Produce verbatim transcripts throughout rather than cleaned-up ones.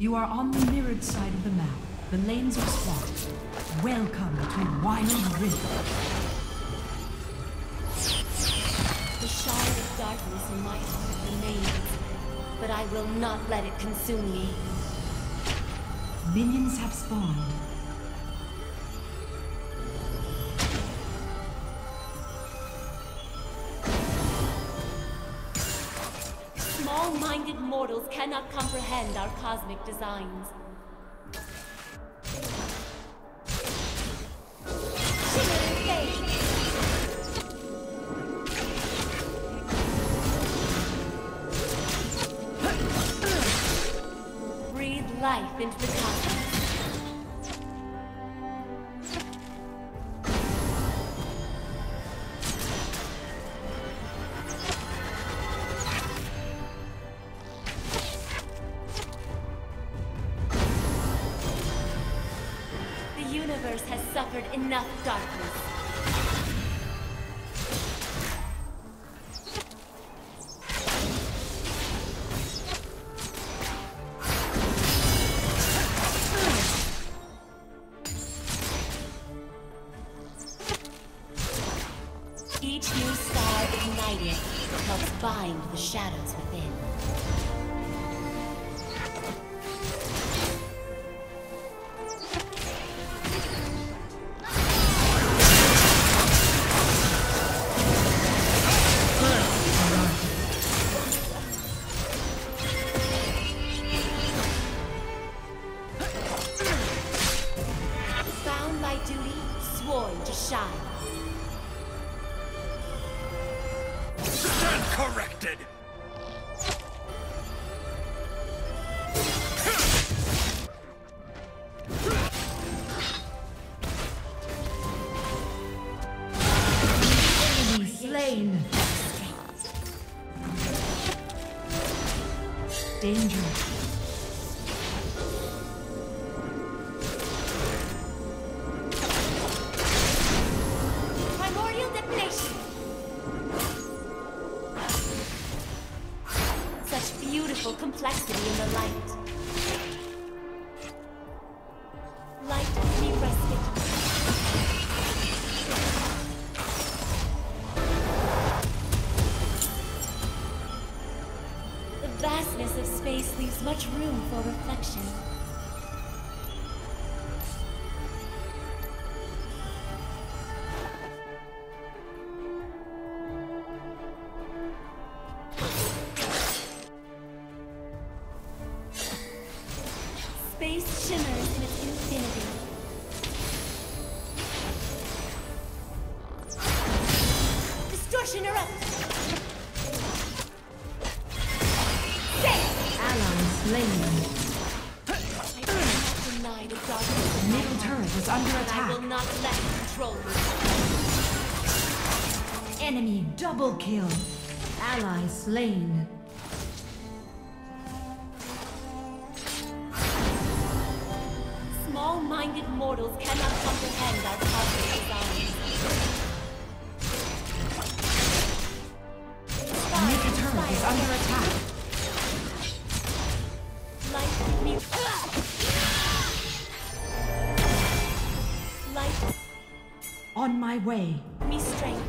You are on the mirrored side of the map. The lanes are spotted. Welcome to Wild Rift. The shard of darkness in my heart remains, but I will not let it consume me. Minions have spawned. Small-minded mortals cannot comprehend our cosmic designs. Breathe life into the cosmos. The universe has suffered enough darkness. Each new star ignited helps bind the shadows within. Found my duty, sworn to shine. Stand corrected! Enemy slain. Danger. Primordial detonation. Such beautiful complexity in the light. Light, give me respite. The vastness of space leaves much room for reflection. Space shimmers in its infinity. Distortion erupt! Ally slain. I cannot deny the darkness. Middle turret is under But I will attack. not let it control me. Enemy double kill. Ally slain. Small-minded mortals cannot comprehend our cosmic designs. Middle turret is under attack. Light give me. Light On my way. give me strength.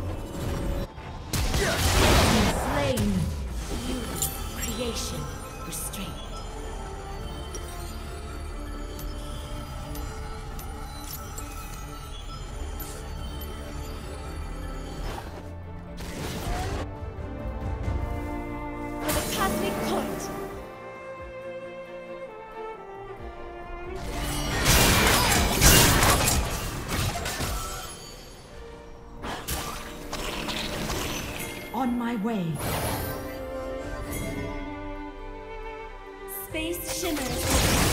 Enemy slain. Beauty, creation, restraint. For the cosmic court. On my way. Space shimmers.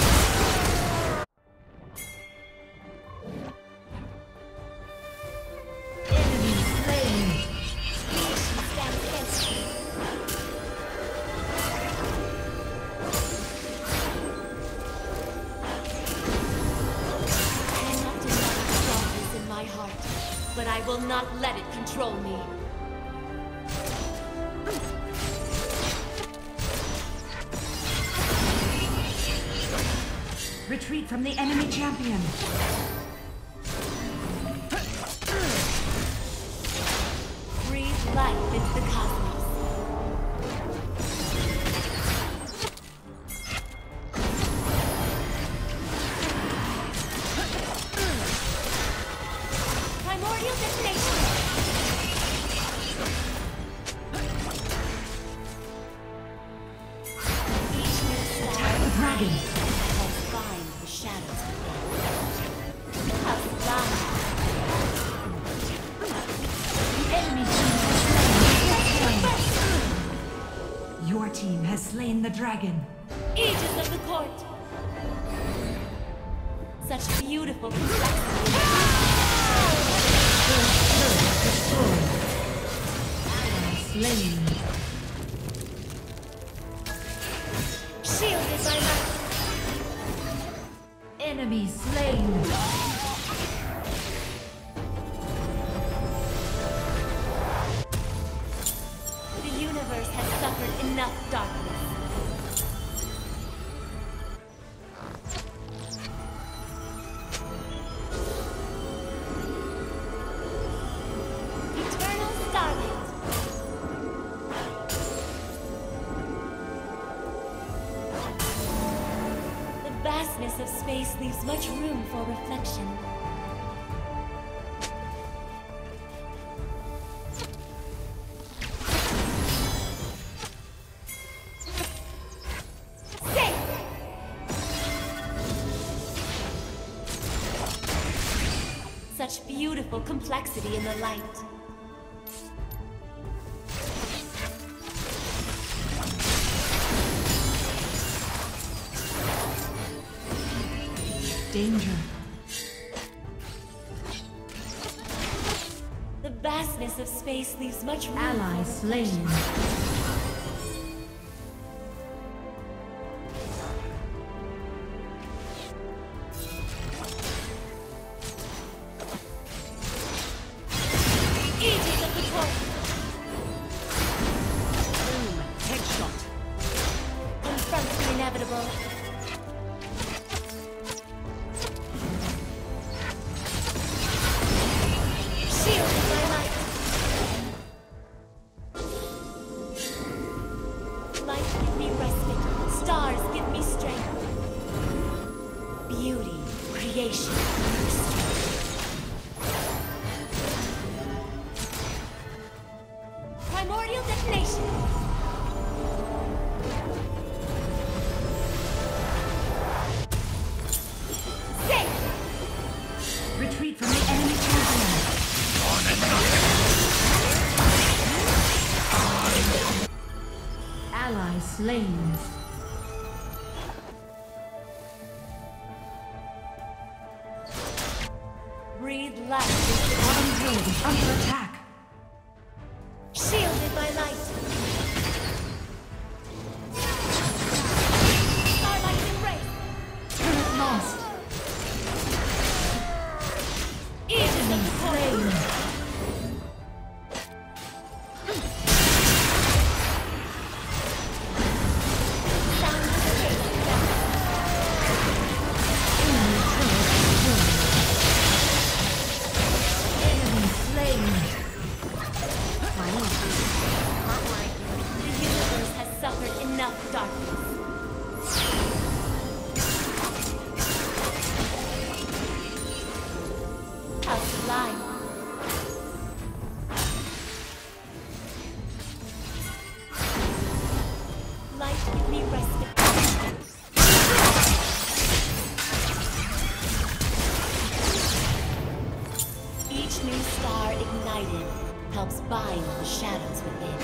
Enemy slain. Creation stands against me. I cannot deny the darkness in my heart, but I will not let it control me. Retreat from the enemy champion. Breathe life into the cosmos. Primordial detonation. Each new star Attack the dragon. helps bind the shadows within. Helps bind. The enemy team has slain. Your team has slain the dragon. Aegis of the court. Such beautiful complexity. Slain. Shielded by light. Enemy slain. The universe has suffered enough darkness. Eternal starlight. The vastness of space leaves much room for reflection. Safe! Such beautiful complexity in the light. Danger. The vastness of space leaves much room Ally for slain. Aegis of the court. Boom. Headshot. Confront the inevitable. Shielded by light. Light give me respite. Stars give me strength. Beauty, creation, mercy. Primordial detonation. Safe! Retreat from the enemy champion. Ally slain. Breathe life into the Bottom turret is under attack. shielded by light. Starlight embrace. Turret lost. Aegis of the court. Slain. Sound of the gate. Enemy turret destroyed. Enemy slain. Final. The universe has suffered enough darkness. How sublime. Light give me respite. Each new star ignited helps bind the shadows within.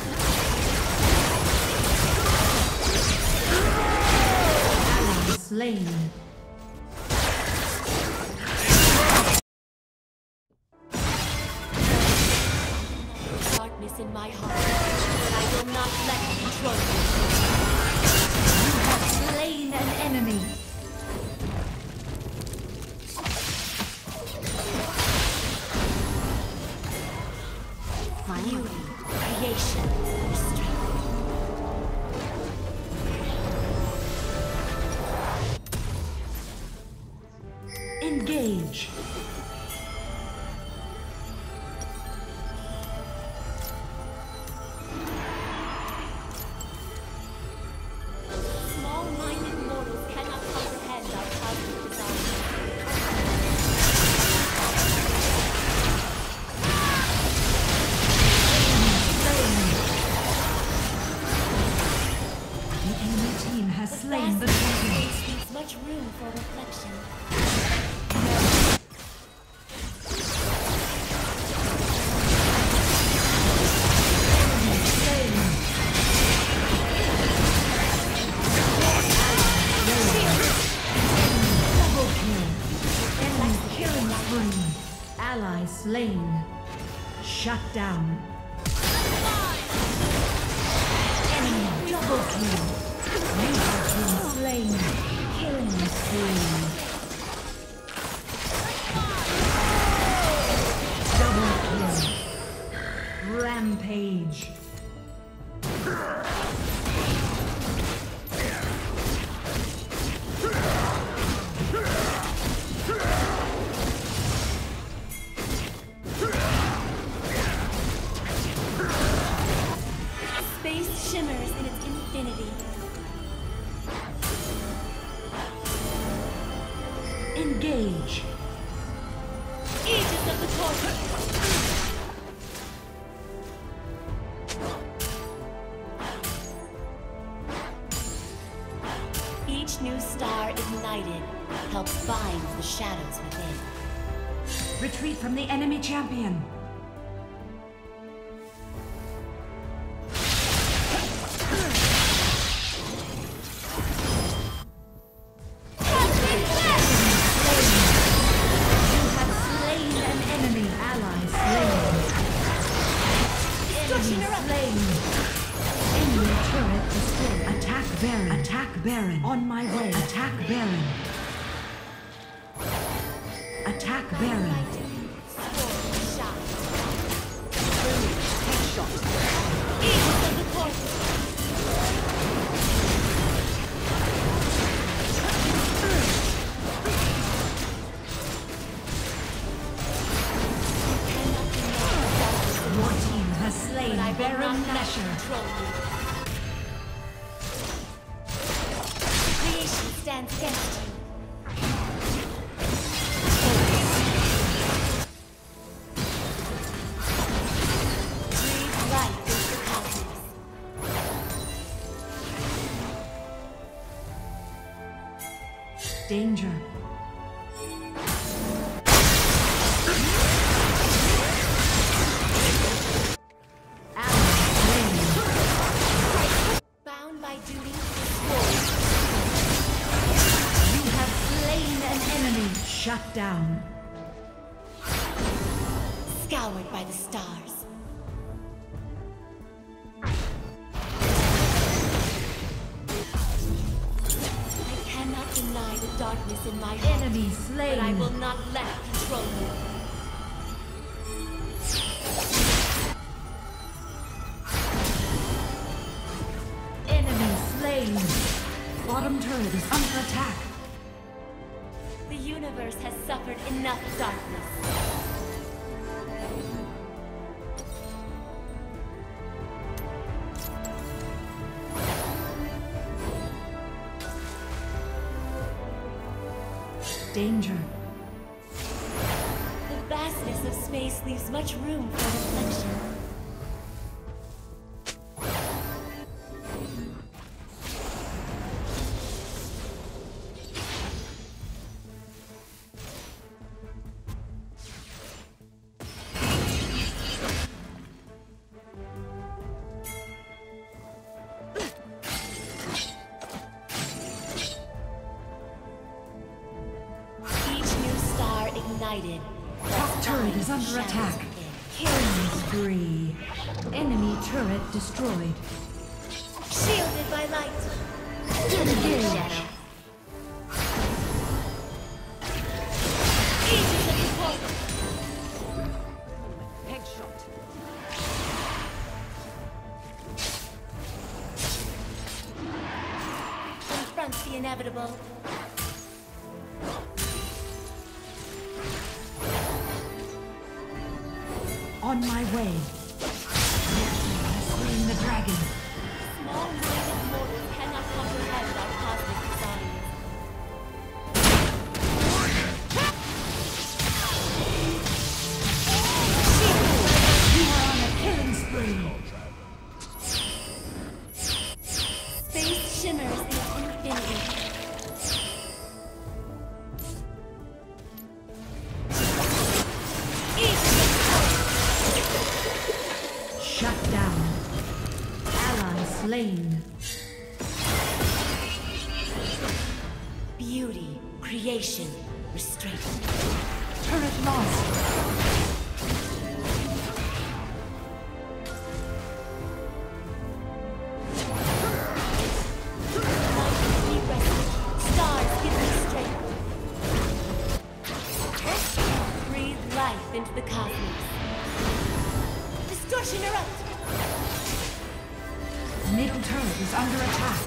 Ally slain. Darkness in my heart, but I will not let it control me. You have slain an enemy. Beauty, creation, restraint. Engage. Small-minded mortals cannot comprehend our cosmic desires. The enemy team has slain the vast dragon. space leaves much room for reflection. Ally slain. Shut down. Enemy double kill. You have been slain. Killing spree. Double kill. Rampage. Space shimmers in its infinity. Engage. Aegis of the Torch. Each new star ignited helps bind the shadows within. Retreat from the enemy champion. Baron, on my way. Attack Baron. Attack Baron. Headshot. Aegis of the Torch. Your team has slain Baron Nashor. Stands against you. Breathe life into the cosmos. Danger. Bound by duty, Shut down. Scoured by the stars. I cannot deny the darkness in my heart. Enemy slain. But I will not let it control me. Enemy slain. Bottom turret is under attack. The universe has suffered enough darkness. Danger. The vastness of space leaves much room for reflection. Ignited. Top turret is under attack. Killing spree. Enemy turret destroyed. Shielded by light. Engage. Aegis of the Torch. Headshot. Confront the inevitable. On my way. Slain the dragon. Small-minded mortals cannot comprehend our cosmic designs. You are on a killing spree. Space shimmers in infinity. Shut down. Ally slain. Beauty, creation, restraint. Turret lost. Stars give me strength. Breathe life into the cosmos. Distortion erupt. Middle turret is under attack.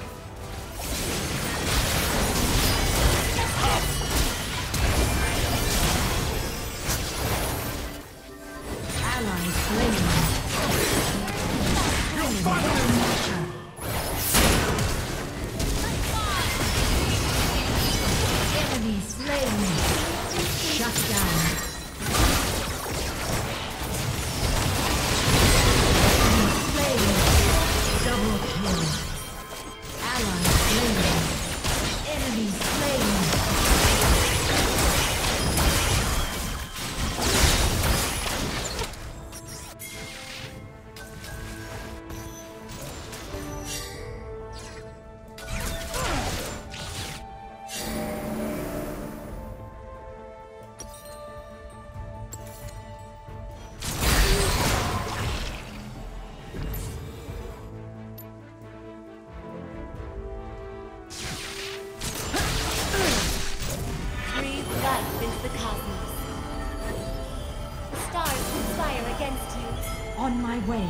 Ally slain. Enemy slain. Shut down. Double kill. Ally slain. Enemy slain. Breathe life into the cosmos. The stars conspire against you. On my way.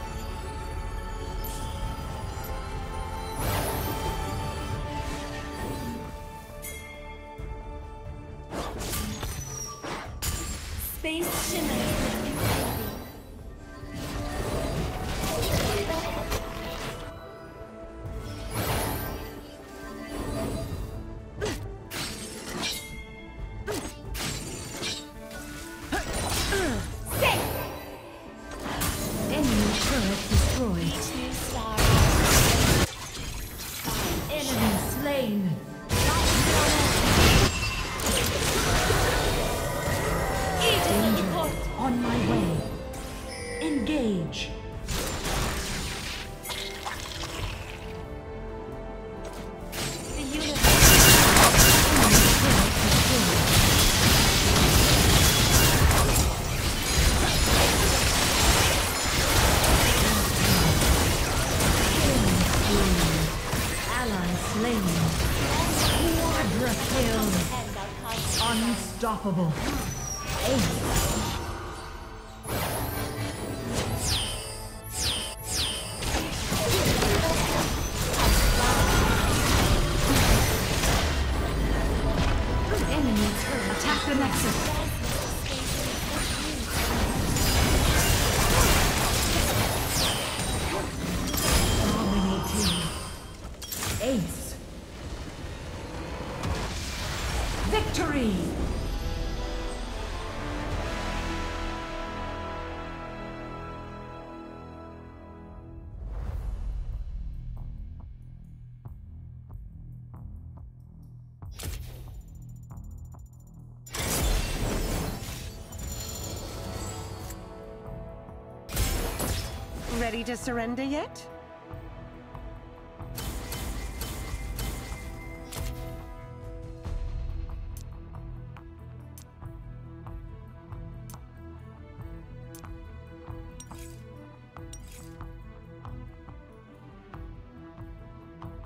Space shimmers with infinity. Enemy turret destroyed. Each new star. Enemy slain. Aegis of the Danger. court. On my way. Engage. The universe. Enemy turret destroyed. Killing spree. Ally slain. Quadra kill. And our cosmos. Unstoppable. Ace. Enemy turret. Attack the Nexus. Dominating. Ace. Victory! Ready to surrender yet?